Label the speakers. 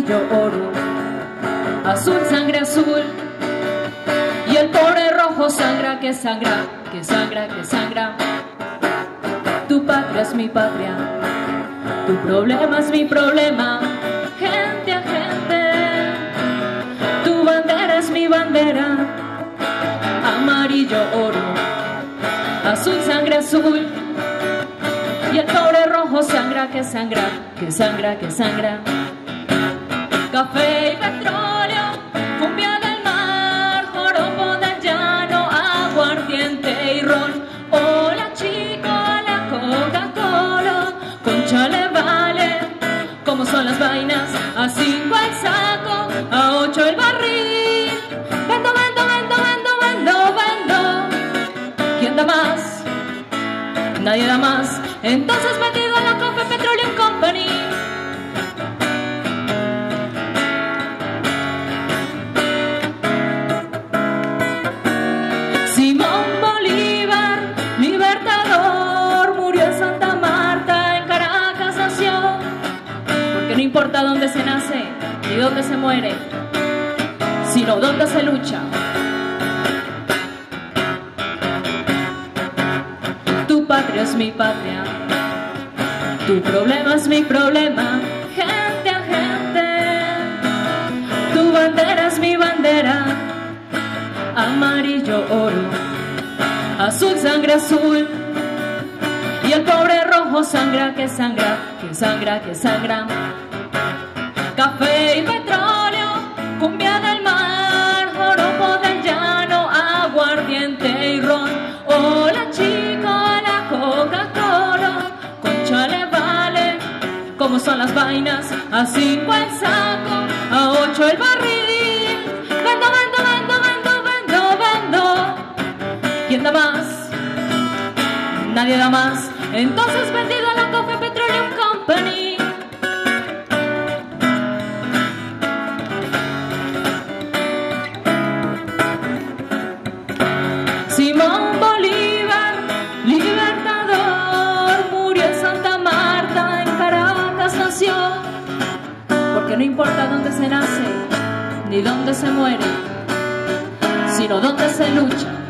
Speaker 1: amarillo oro, azul sangre azul, y el pobre rojo sangra que sangra, que sangra, que sangra. Tu patria es mi patria, tu problema es mi problema, gente a gente. Tu bandera es mi bandera, amarillo oro, azul sangre azul, y el pobre rojo sangra que sangra, que sangra, que sangra. Café y petróleo, cumbia del mar, joropo del llano, aguardiente y ron. Hola chico, a la Coca-Cola, concha le vale. ¿Cómo son las vainas? A 5 el saco, a 8 el barril. Vendo, vendo, vendo, vendo, vendo, vendo. ¿Quién da más? Nadie da más. Entonces vendido a la Café Petroleum Company. Simón Bolívar, libertador, murió en Santa Marta, en Caracas nació. Porque no importa dónde se nace, ni dónde se muere, sino dónde se lucha. Tu patria es mi patria, tu problema es mi problema, gente a gente. Tu bandera es mi bandera, amarillo oro, azul sangre azul, y el pobre rojo sangra que sangra, que sangra, que sangra. Café y petróleo, cumbia del mar, joropo del llano, aguardiente y ron. Hola chico, a la Coca-Cola, concha le vale. ¿Cómo son las vainas? A 5 el saco, a 8 el barril. Vendo, vendo, vendo, vendo, vendo, vendo. ¿Quién da más? Nadie da más. Entonces vendido a la Café Petroleum Company. Simón Bolívar, libertador, murió en Santa Marta, en Caracas nació. Porque no importa dónde se nace, ni dónde se muere, sino dónde se lucha.